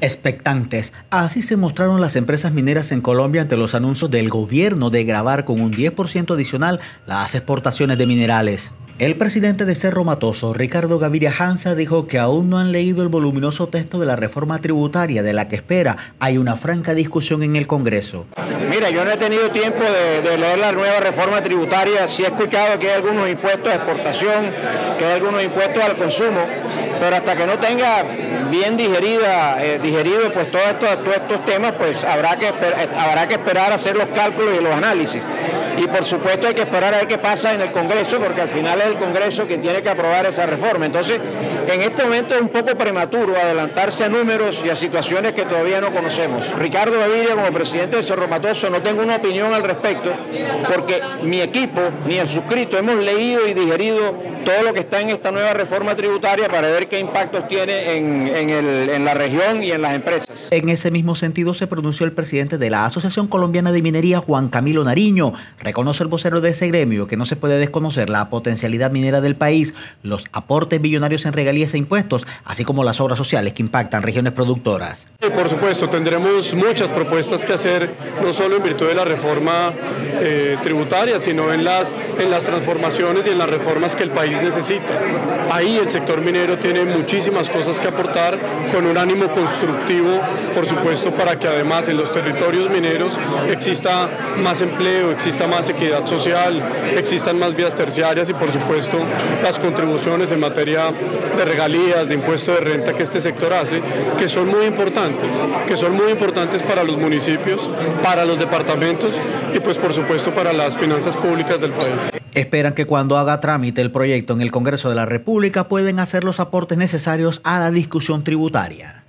Expectantes. Así se mostraron las empresas mineras en Colombia ante los anuncios del gobierno de gravar con un 10% adicional las exportaciones de minerales. El presidente de Cerro Matoso, Ricardo Gaviria Hanza, dijo que aún no han leído el voluminoso texto de la reforma tributaria de la que espera hay una franca discusión en el Congreso. Mira, yo no he tenido tiempo de leer la nueva reforma tributaria. Sí he escuchado que hay algunos impuestos a exportación, que hay algunos impuestos al consumo, pero hasta que no tenga bien digerido pues todos estos temas, pues habrá que esperar a hacer los cálculos y los análisis. Y por supuesto hay que esperar a ver qué pasa en el Congreso, porque al final es el Congreso quien tiene que aprobar esa reforma. Entonces, en este momento es un poco prematuro adelantarse a números y a situaciones que todavía no conocemos. Ricardo Gaviria, como presidente de Cerro Matoso, no tengo una opinión al respecto, porque mi equipo, ni el suscrito, hemos leído y digerido todo lo que está en esta nueva reforma tributaria para ver qué impactos tiene en la región y en las empresas. En ese mismo sentido se pronunció el presidente de la Asociación Colombiana de Minería, Juan Camilo Nariño. Reconoce el vocero de ese gremio que no se puede desconocer la potencialidad minera del país, los aportes billonarios en regalías e impuestos, así como las obras sociales que impactan regiones productoras. Y por supuesto, tendremos muchas propuestas que hacer, no solo en virtud de la reforma tributaria, sino en las transformaciones y en las reformas que el país necesita. Ahí el sector minero tiene muchísimas cosas que aportar, con un ánimo constructivo, por supuesto, para que además en los territorios mineros exista más empleo, exista más equidad social, existan más vías terciarias y, por supuesto, las contribuciones en materia de regalías, de impuesto de renta que este sector hace, que son muy importantes para los municipios, para los departamentos y, pues, por supuesto, para las finanzas públicas del país. Esperan que cuando haga trámite el proyecto en el Congreso de la República pueden hacer los aportes necesarios a la discusión tributaria.